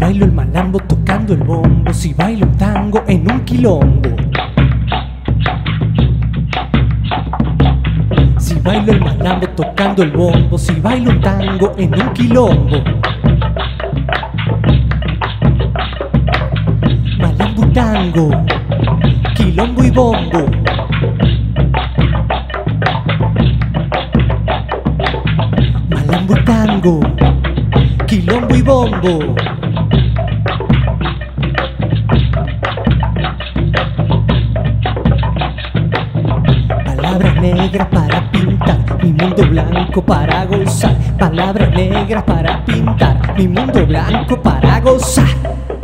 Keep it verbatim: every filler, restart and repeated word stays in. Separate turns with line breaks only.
bailo el malambo tocando el bombo, si bailo un tango en un quilombo. Si bailo el malambo tocando el bombo, si bailo un tango en un quilombo. Malambo y tango, quilombo y bombo. Malambo y tango, quilombo y bombo. Palabras negras para pintar mi mundo blanco para gozar. Palabras negras para pintar mi mundo blanco para gozar.